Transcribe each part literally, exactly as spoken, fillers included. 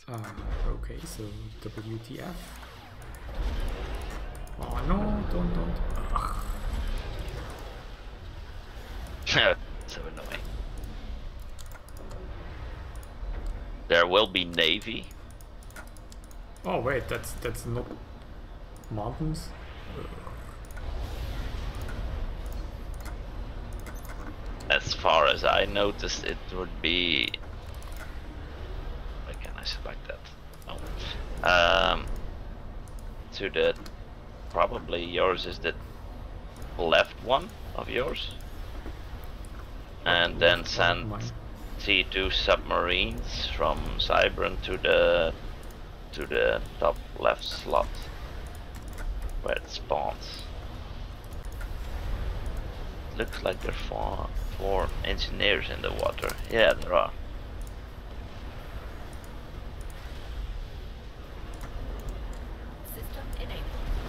Uh, okay, so W T F. Oh no, don't, don't. Ugh. So annoying. There will be Navy. Oh wait, that's that's not mountains. Ugh. As far as I noticed, it would be. Why can I select that? Oh, um, to the probably yours is the left one of yours, and then send T two submarines from Cybran to the to the top left slot where it spawns. It looks like there are four, four engineers in the water. Yeah, there are. System enabled.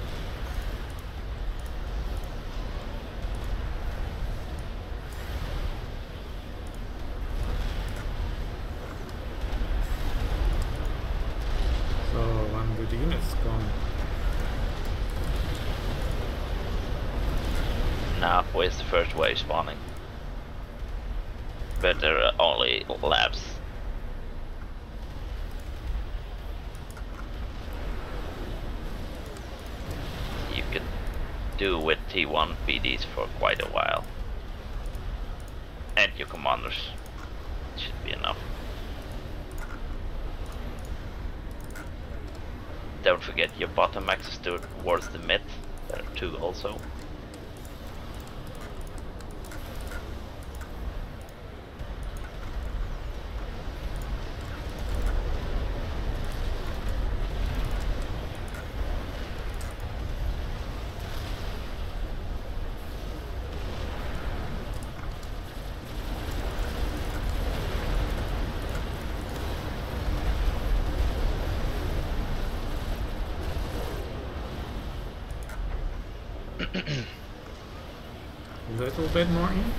So when do the units come? Now with the first wave spawning. But there are only labs. You could do with T one P Ds for quite a while. And your commanders. Should be enough. Don't forget your bottom axis towards the mid. There are two also. A little bit more in.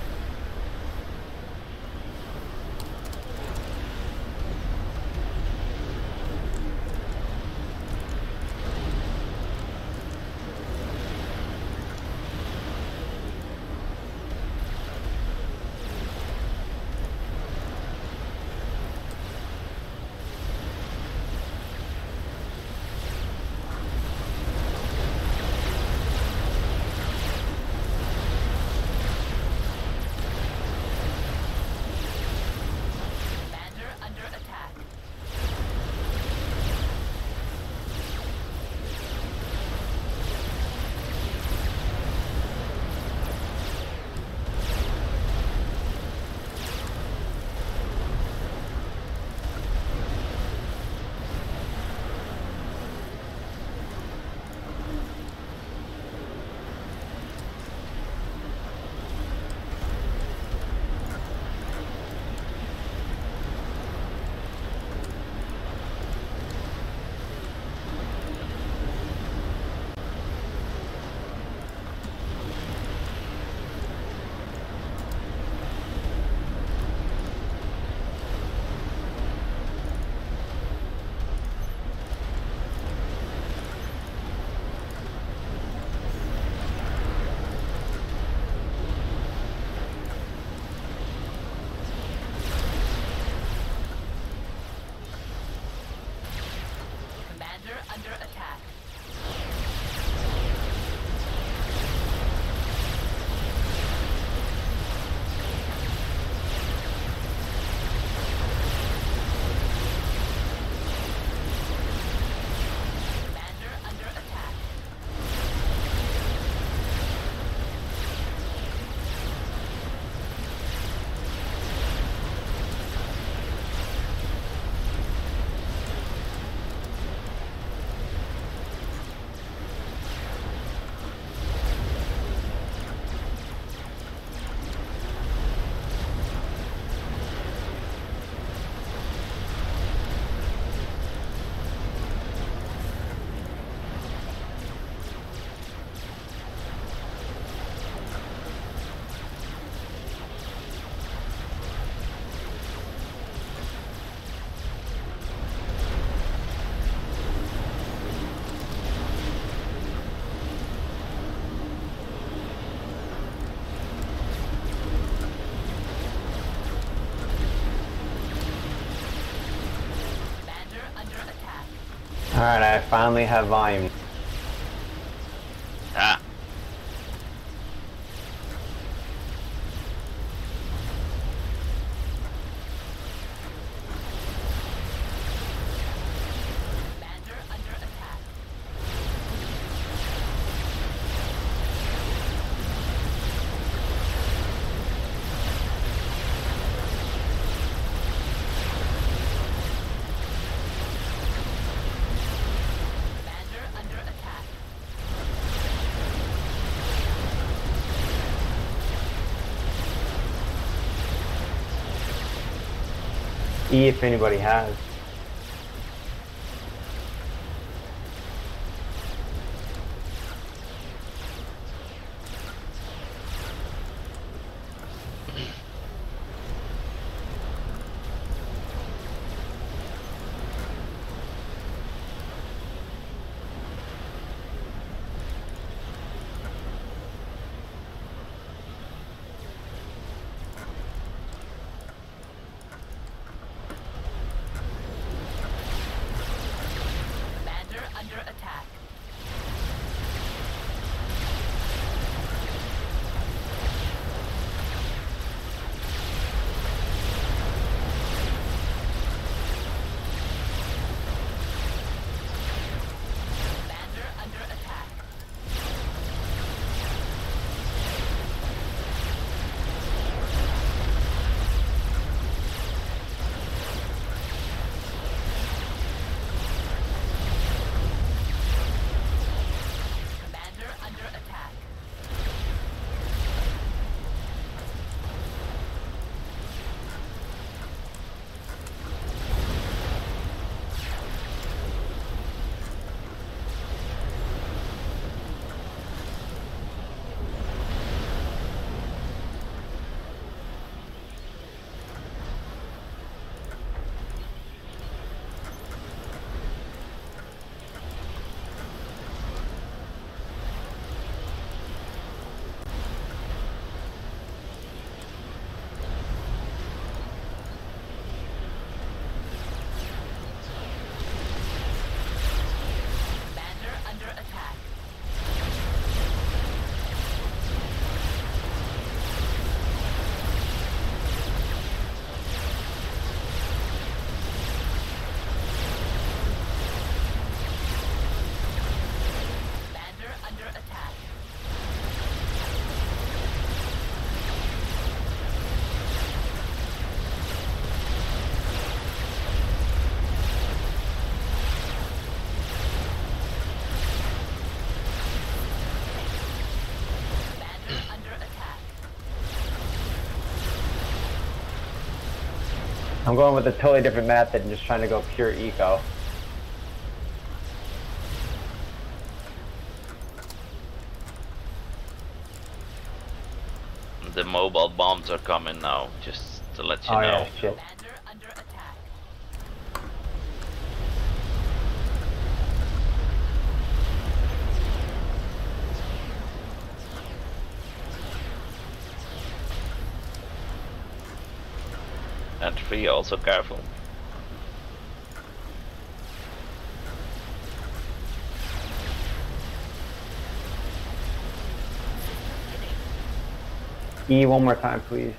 Alright, I finally have volume. Ah. E if anybody has. I'm going with a totally different method and just trying to go pure eco. The mobile bombs are coming now, just to let you oh, know. Yeah, shit. And three, also careful. E one more time, please.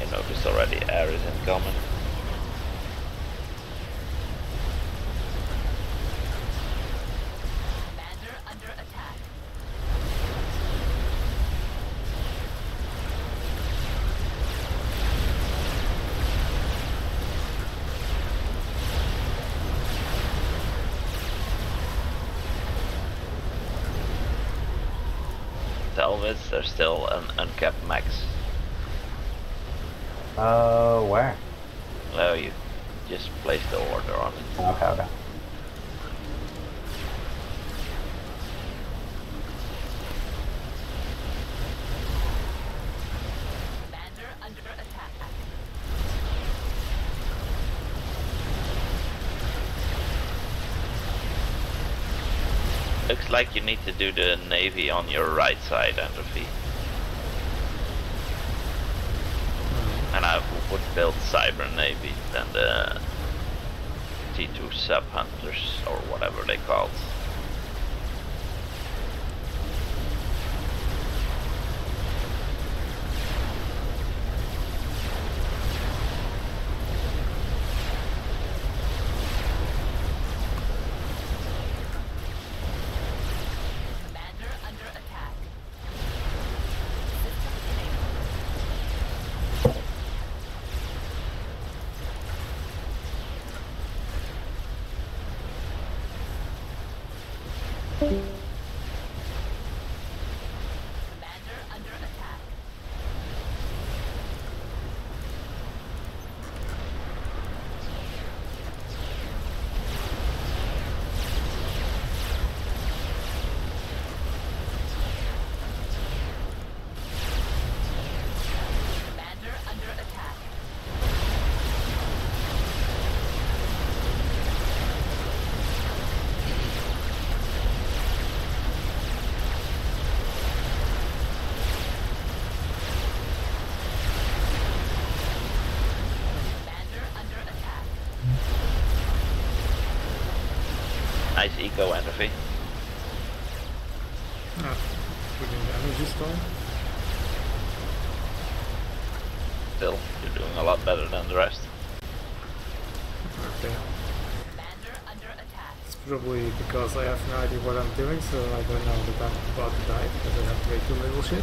I noticed already air is incoming. Commander under attack. Salvage, there's still an uncapped max. Uh, where? Oh, you just placed the order on it. Okay, okay. Commander under attack. Looks like you need to do the navy on your right side, Entropy. And I would build Cyber Navy than the T two Sub Hunters or whatever they called. Commander under attack. System enabled. Commander under attack. Commander under attack. Commander under attack. Nice eco, Entropy. Ah, within the energy storm. Still, you're doing a lot better than the rest. Okay. Commander under attack. It's probably because I have no idea what I'm doing, so I don't know that I'm about to die because I have way too little shit.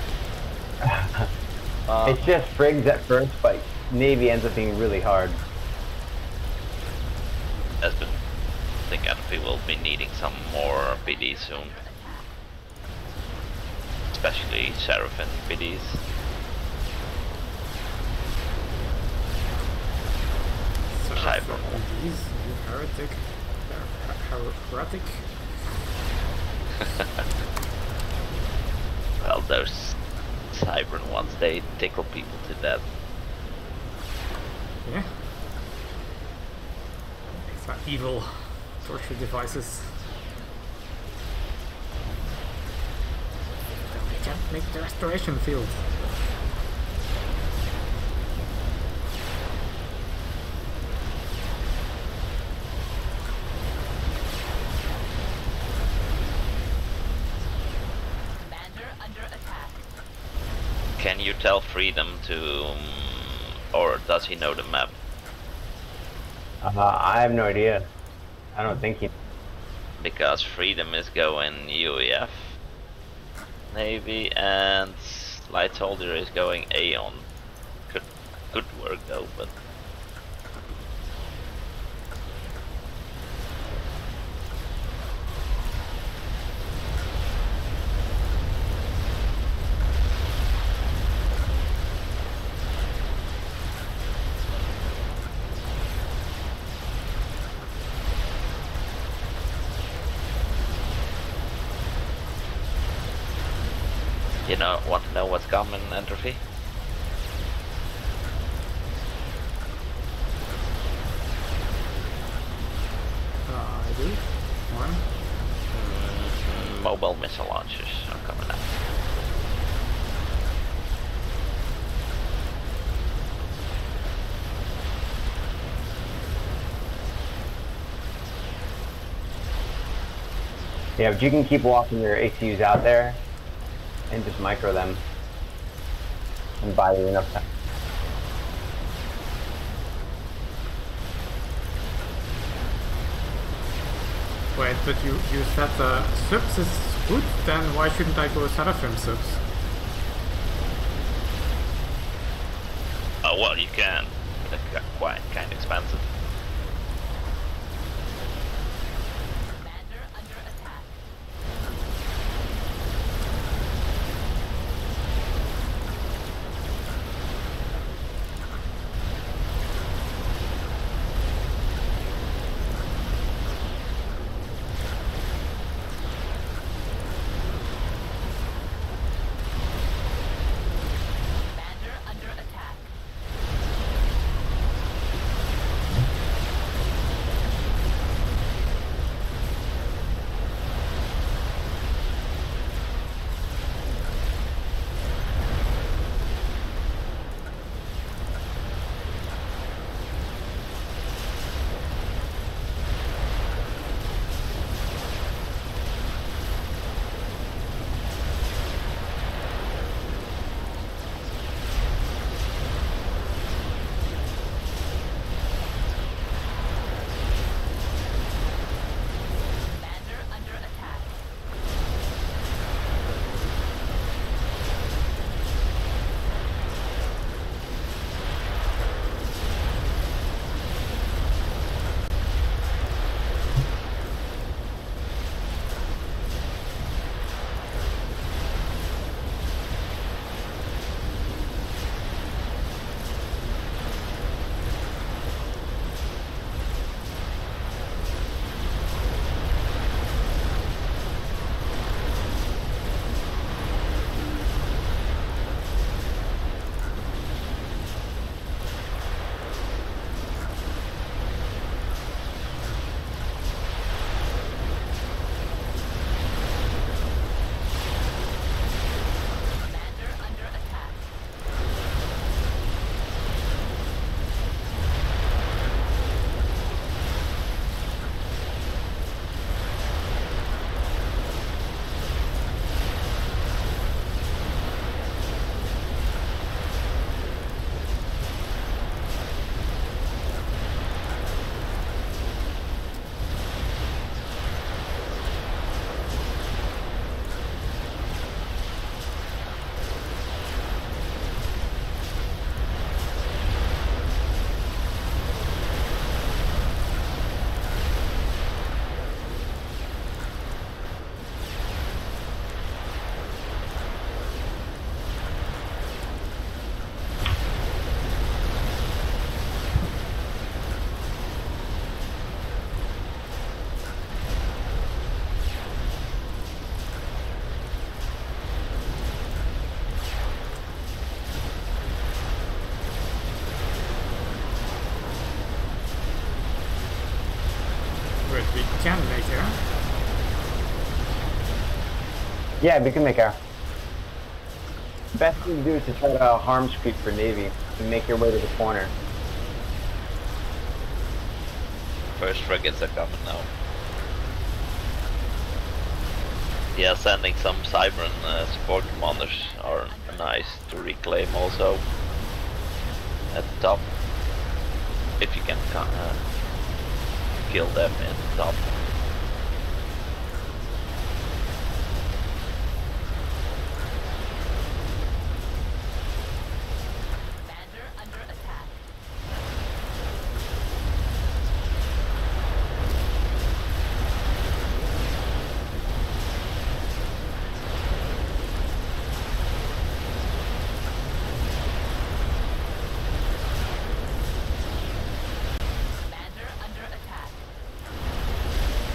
Uh, It's just frigs at first, but Navy ends up being really hard. That's been, I think Entropy will be needing some more P D soon. Especially Seraphim P Ds. So Cyber. these, you heretic. Her- her- Heretic. Well, those Cybern ones, they tickle people to death. Yeah. It's not evil torture devices. They can't make the restoration field. Commander under attack. Can you tell Freedom to, um, or does he know the map? Uh, I have no idea. I don't think he. Because Freedom is going U E F Navy and Light Soldier is going Aeon. Could could work though, but you know, want to know what's coming, Entropy? Uh, I do. One. Mm, mobile missile launchers are coming out. Yeah, but you can keep walking your A C Us out there and just micro them and buy you enough time. Wait, but you, you said uh, subs is good, then why shouldn't I go Seraphim subs? Oh well, you can. They're quite kind of expensive. Commander under attack. Commander under attack. Commander under attack. Commander under attack. Wait, we can make air. Yeah, we can make air. Best thing to do is to try to harm creep for Navy and make your way to the corner. First frigates are coming now. Yeah, sending some Cybran uh, support commanders are nice to reclaim also at the top. If you can uh, kill them in the top. Commander under attack. Commander under attack.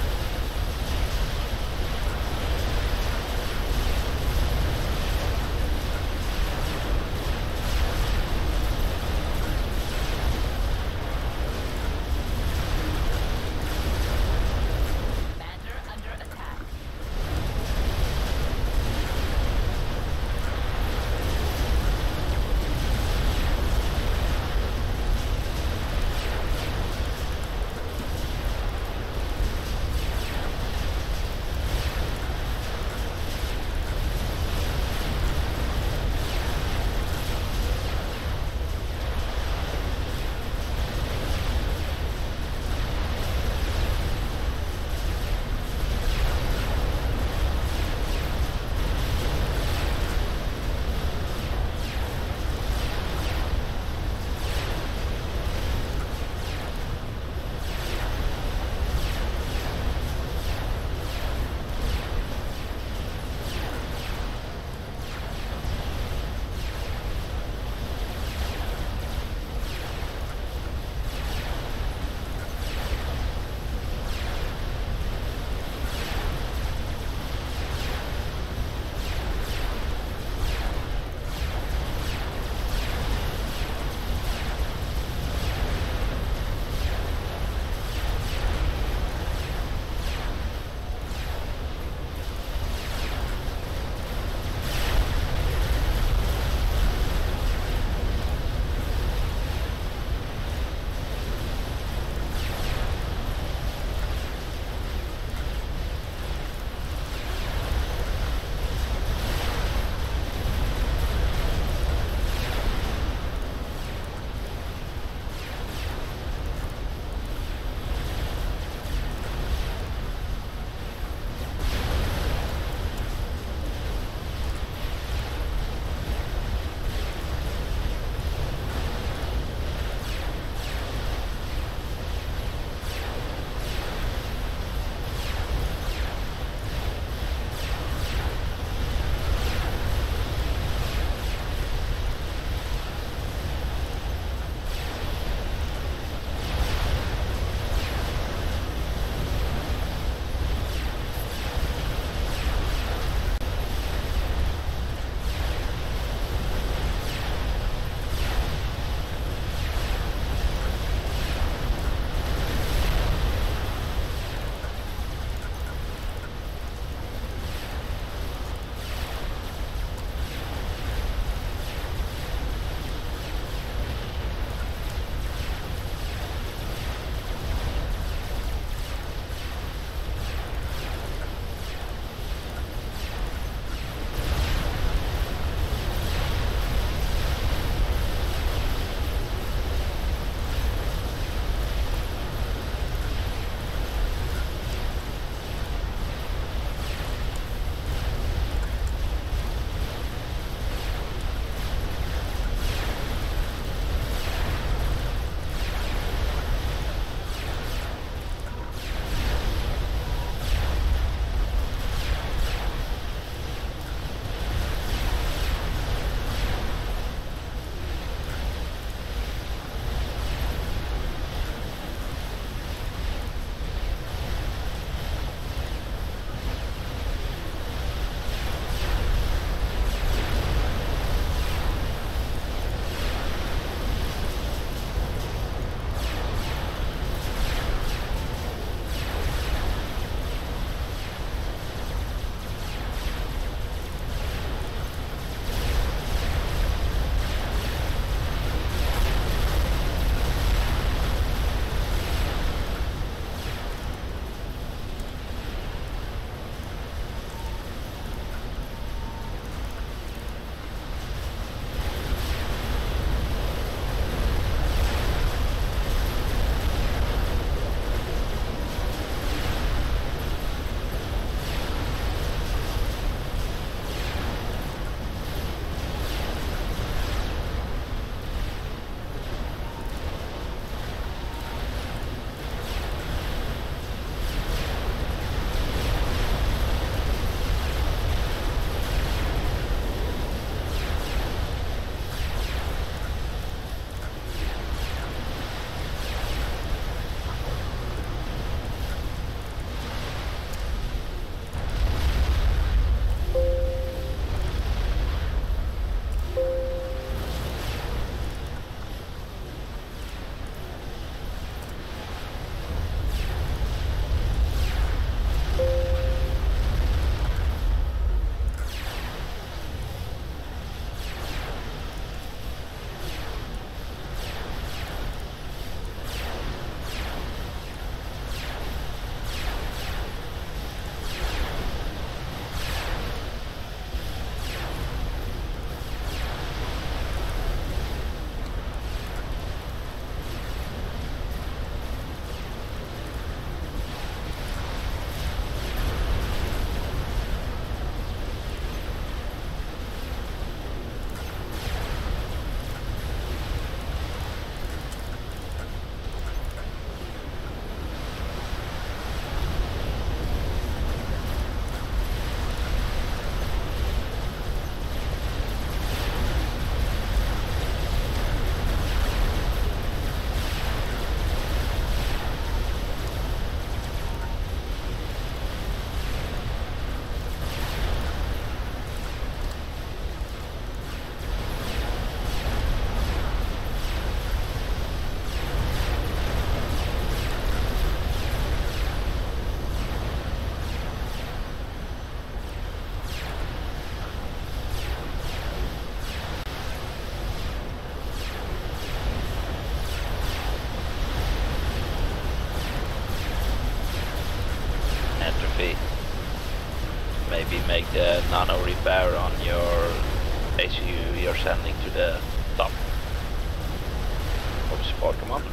nano repair on your H U you're sending to the top of the support commander.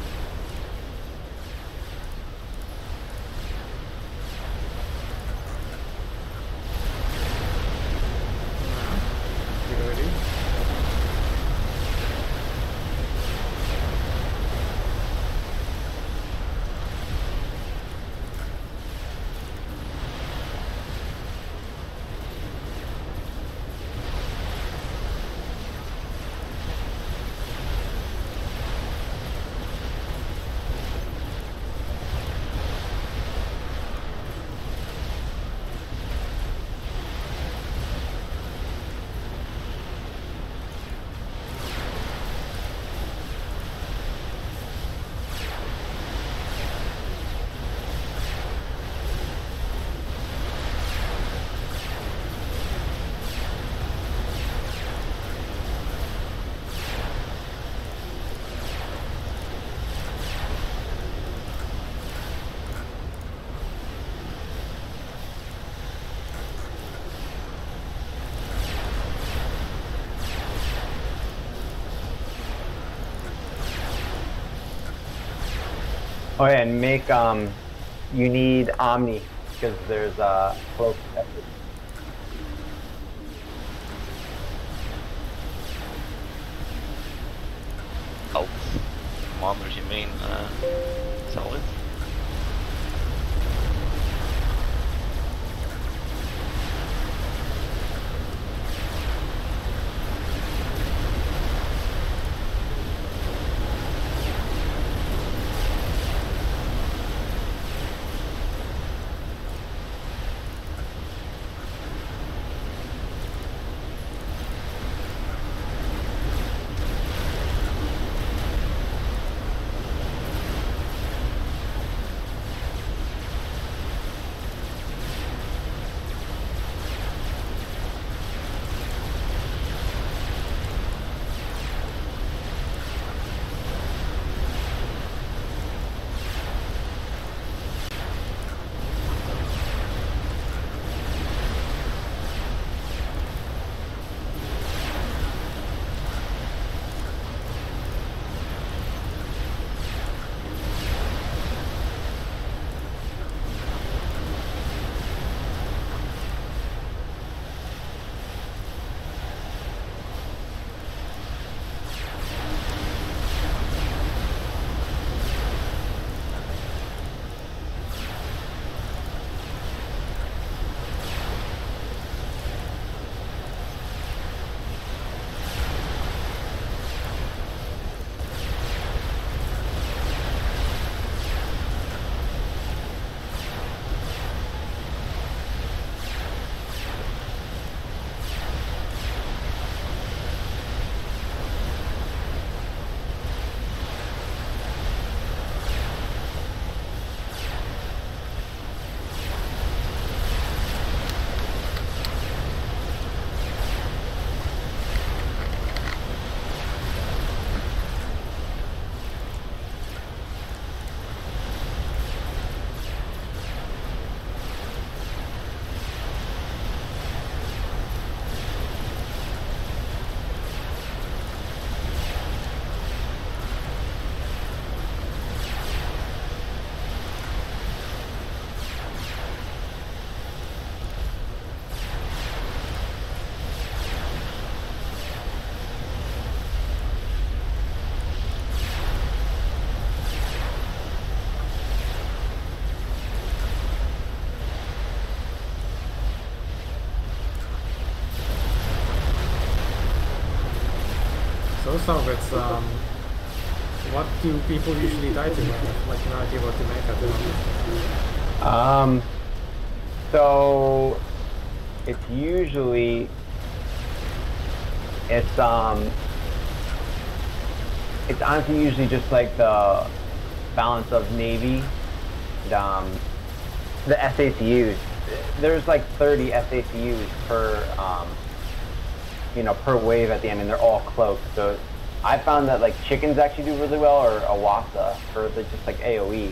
You ready? Oh yeah, and make um, you need Omni because there's a uh, close. Alt commanders, you mean? Uh, solid. So Soviets, um, what do people usually die to? I have like no idea what to make at the moment. Um, so it's usually it's um it's honestly usually just like the balance of Navy, and, um, the S A C Us. There's like thirty S A C Us per um, you know, per wave at the end, and they're all cloaked. So I found that like chickens actually do really well, or Awasa for the just like A O E.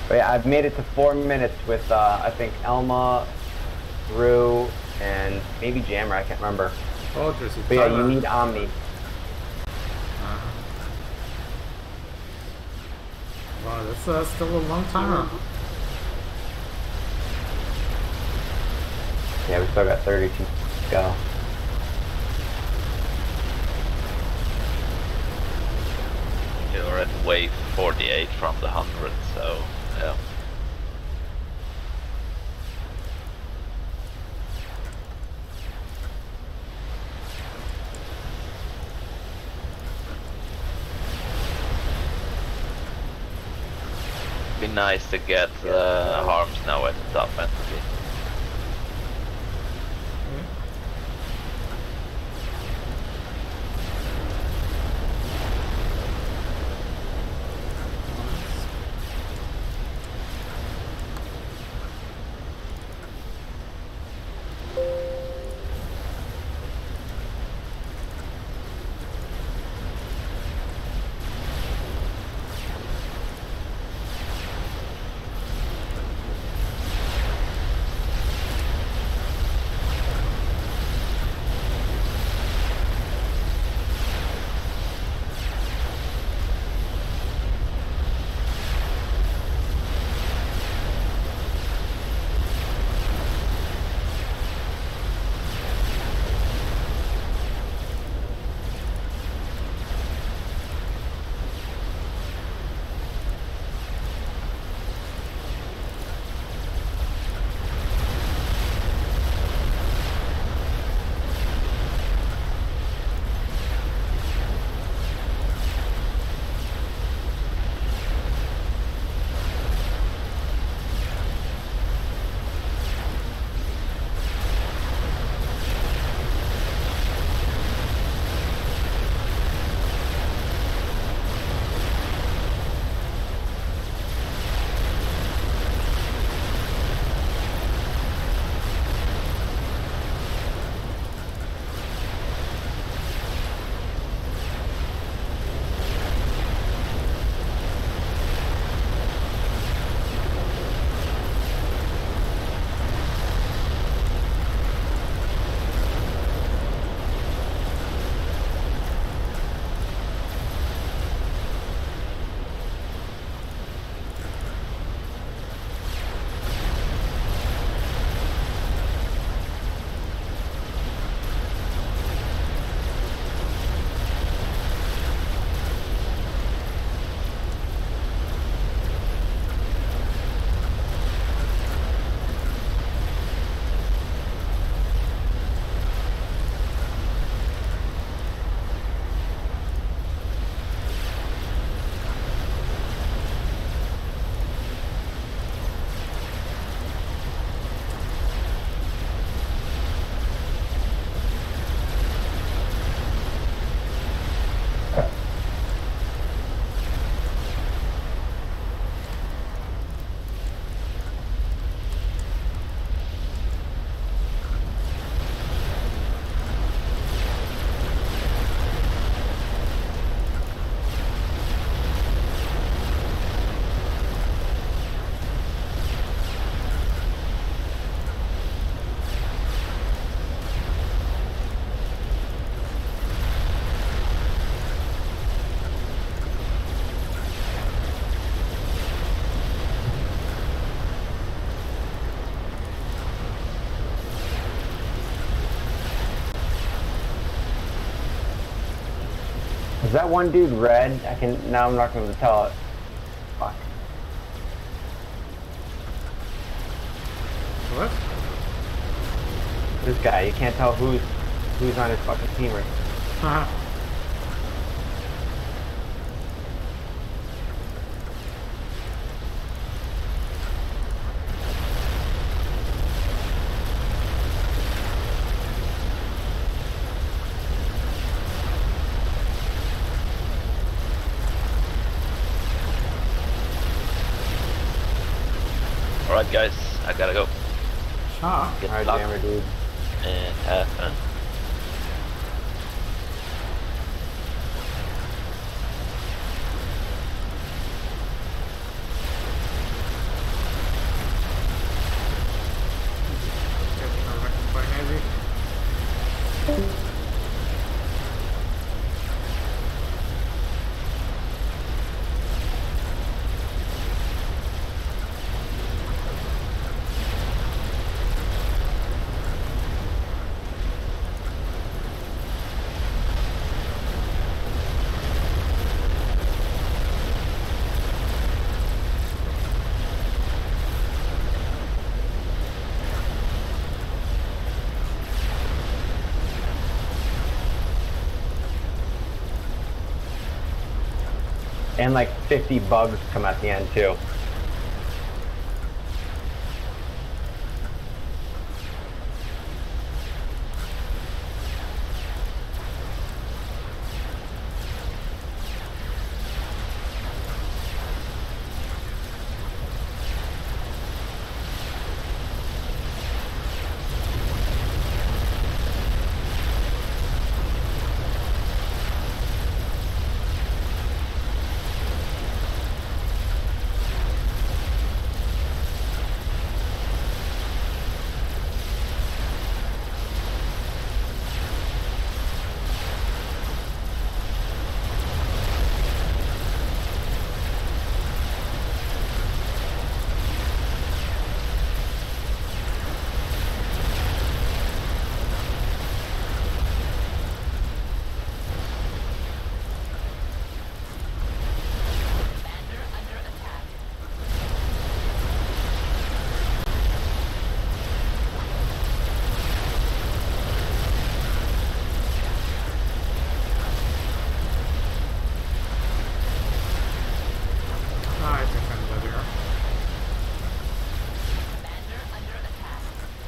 But yeah, I've made it to four minutes with uh, I think Elma, Rue, and maybe Jammer. I can't remember. Oh, there's a But yeah, you timer. need Omni. Uh, wow, that's uh, still a long timer. Yeah, we still got thirty-two to go. You're at wave forty-eight from the hundred, so yeah. Be nice to get uh, harms now at the top entity. Is that one dude red? I can now I'm not going to tell it. Fuck. What? This guy, you can't tell who's who's on his fucking team right now. Haha. Alright guys, I gotta go. Ah. Get Alright, luck Jammer dude. and have fun. And like fifty bugs come at the end too. Commander under attack. Ah, I think I'm dead here. Commander under attack.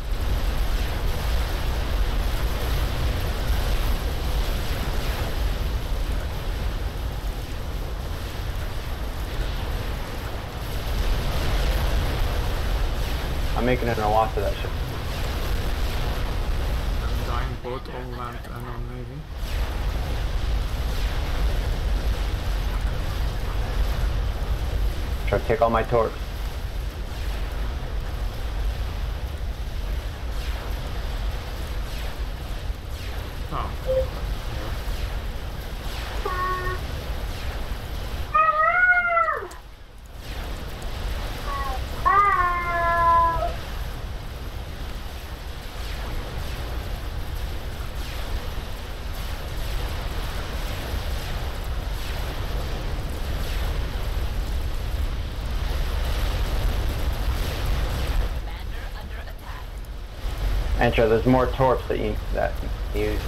I'm making it a loss of that shit. I'm dying both on land and on navy. Try to take all my torps. Oh. Commander under attack. Antra, there's more torps that you that you use.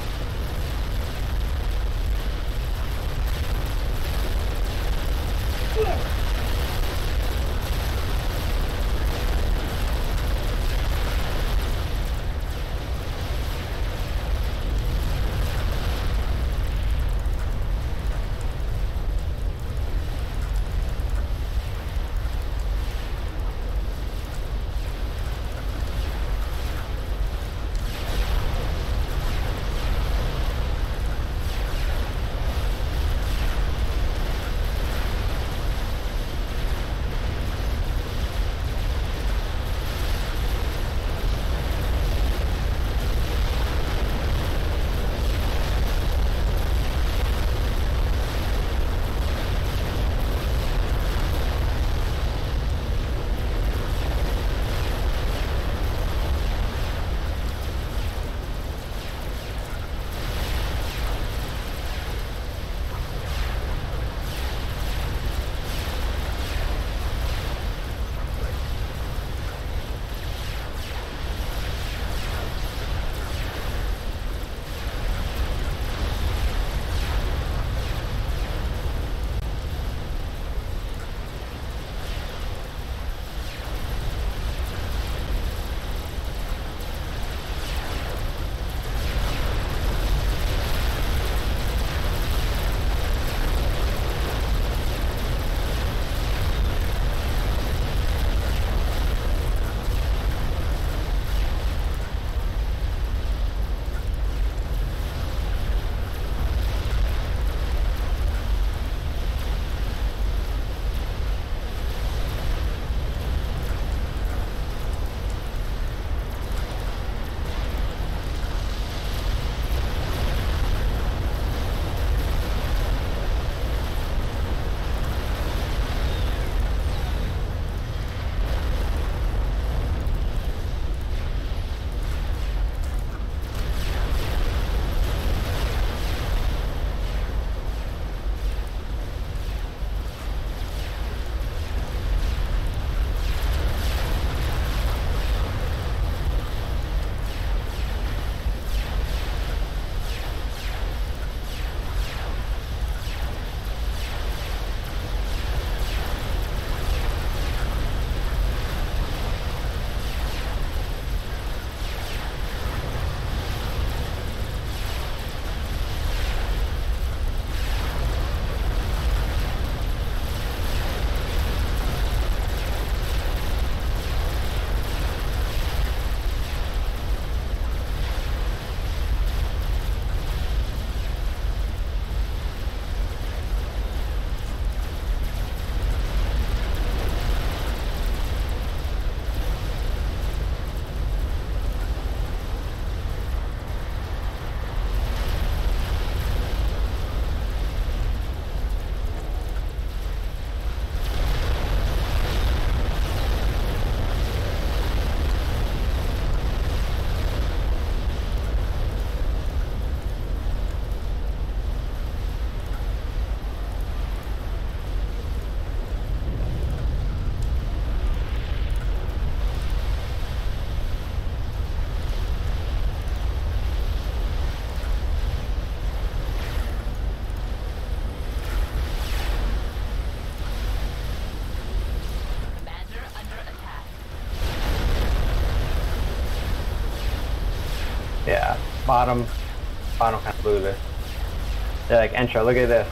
Yeah, bottom, bottom kind of blew this. They're like, Entra, look at this.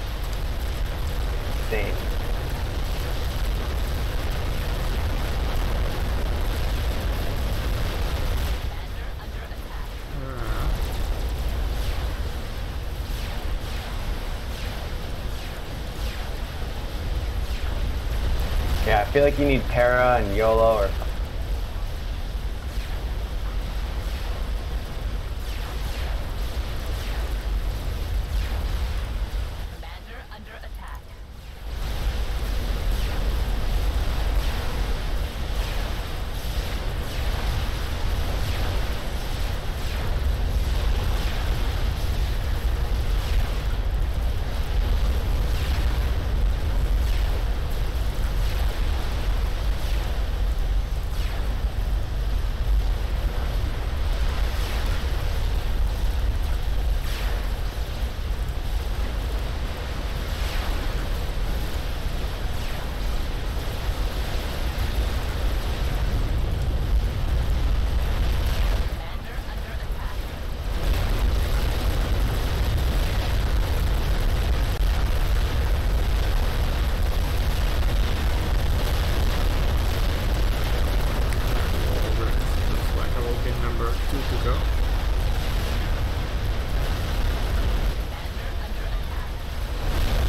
Insane. Uh, Yeah, I feel like you need Para and YOLO or something. Commander under attack. Commander under attack. over. Looks like I will be number two to go. Commander under attack.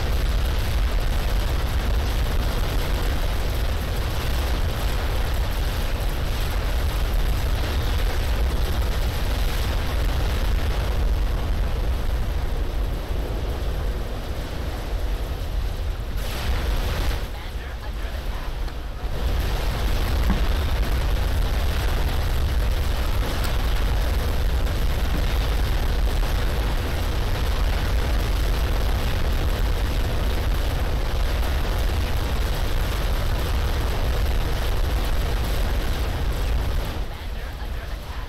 Commander under attack. Commander under attack.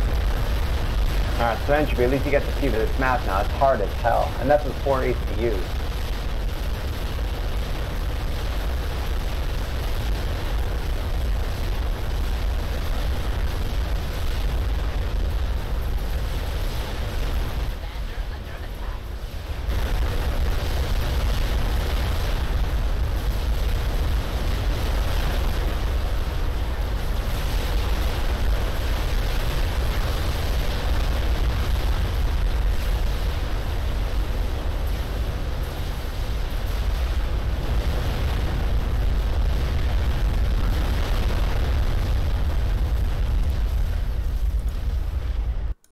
Alright, so Entropy, at least you get to see this map now. It's hard as hell. And that's with four A C Us.